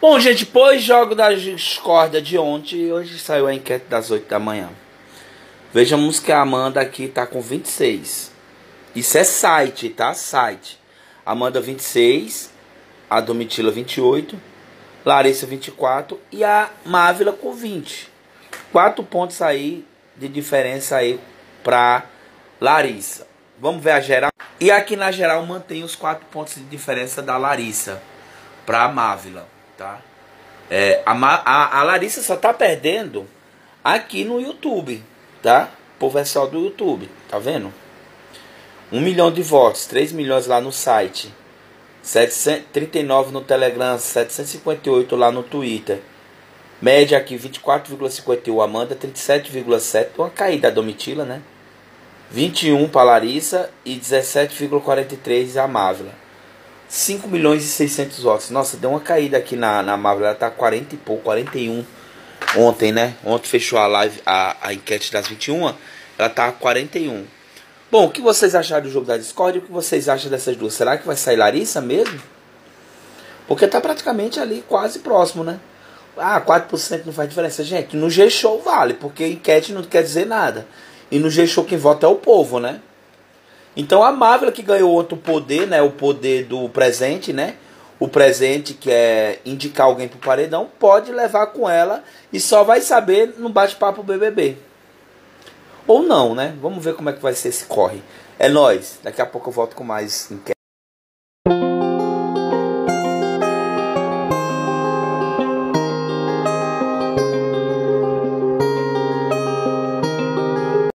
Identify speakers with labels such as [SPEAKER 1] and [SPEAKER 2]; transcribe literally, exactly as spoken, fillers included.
[SPEAKER 1] Bom, gente, pós-jogo da discórdia de ontem, hoje saiu a enquete das oito da manhã. Vejamos que a Amanda aqui tá com vinte e seis. Isso é site, tá? Site. Amanda vinte e seis, a Domitila vinte e oito, Larissa vinte e quatro e a Mávila com vinte. Quatro pontos aí de diferença aí pra Larissa. Vamos ver a geral. E aqui na geral mantém os quatro pontos de diferença da Larissa pra Mávila, tá? É, a, a, a Larissa só tá perdendo aqui no YouTube, tá? Pro pessoal do YouTube, tá vendo? Um milhão de votos, três milhões lá no site, setecentos e trinta e nove no Telegram, setecentos e cinquenta e oito lá no Twitter. Média aqui vinte e quatro vírgula cinquenta e um Amanda, trinta e sete vírgula sete, uma caída da Domitila, né? vinte e um para Larissa e dezessete vírgula quarenta e três a Mávila. cinco milhões e seiscentos votos. Nossa, deu uma caída aqui na, na Mávila. Ela tá quarenta e pouco, quarenta e um ontem, né? Ontem fechou a live, a, a enquete das vinte e uma. Ela tá quarenta e um. Bom, o que vocês acharam do jogo da Discord? O que vocês acham dessas duas? Será que vai sair Larissa mesmo? Porque tá praticamente ali quase próximo, né? Ah, quatro por cento não faz diferença. Gente, no G-Show vale, porque enquete não quer dizer nada. E no G-Show quem vota é o povo, né? Então a Mávila que ganhou outro poder, né? O poder do presente, né? O presente que é indicar alguém pro paredão, pode levar com ela e só vai saber no bate-papo B B B. Ou não, né? Vamos ver como é que vai ser esse corre. É nóis. Daqui a pouco eu volto com mais enquete.